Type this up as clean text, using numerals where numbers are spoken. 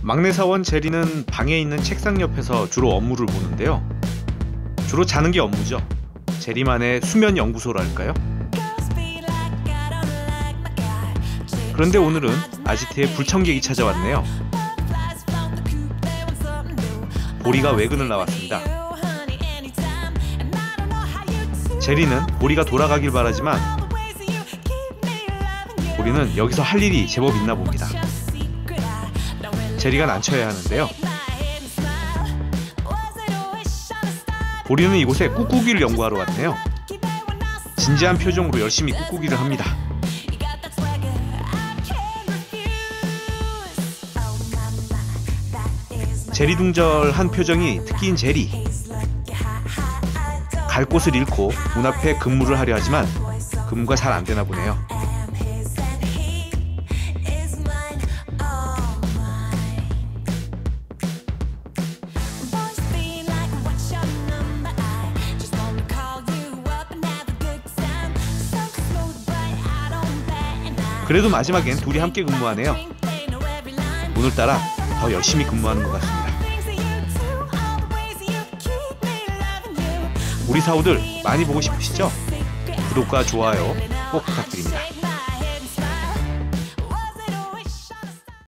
막내 사원 제리는 방에 있는 책상 옆에서 주로 업무를 보는데요. 주로 자는 게 업무죠. 제리만의 수면 연구소랄까요? 그런데 오늘은 아지트에 불청객이 찾아왔네요. 보리가 외근을 나왔습니다. 제리는 보리가 돌아가길 바라지만 보리는 여기서 할 일이 제법 있나 봅니다. 제리가 난처해야 하는데요. 보리는 이곳에 꾹꾹이를 연구하러 왔네요. 진지한 표정으로 열심히 꾹꾹이를 합니다. 제리둥절한 표정이 특기인 제리. 갈 곳을 잃고 문 앞에 근무를 하려 하지만 근무가 잘 안되나 보네요. 그래도 마지막엔 둘이 함께 근무하네요. 오늘따라 더 열심히 근무하는 것 같습니다. 우리 사우들 많이 보고 싶으시죠? 구독과 좋아요 꼭 부탁드립니다.